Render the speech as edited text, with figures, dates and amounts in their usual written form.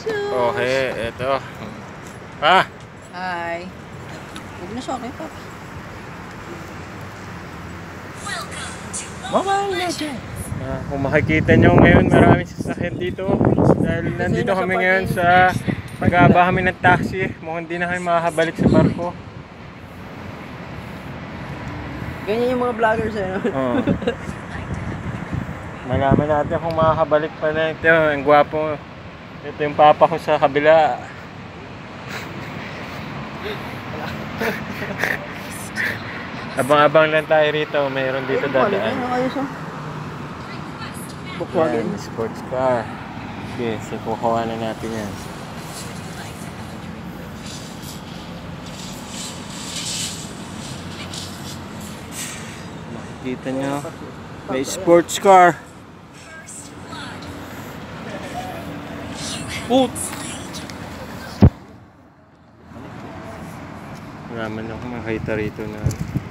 Okay, eto. Ah! Hi. Huwag na sa akin, Paps. Mobile Legends! Kung makikita nyo ngayon, maraming sasakyan dito. Dahil nandito kami ngayon sa pag-aaba kami ng taxi. Mukhang hindi na kami makakabalik sa barko. Ganyan yung mga vloggers eh. Oo. Malaman natin kung makakabalik pa na ito. Ang gwapo. Ito yung papa ko sa kabila. Abang-abang lang tayo rito. Mayroon dito dadaan. Ano kayo sa? Volkswagen. Yan, sports car. Okay, so kukuha na natin yan. Makikita nyo, may sports car. Boot! Naman ako makita rito na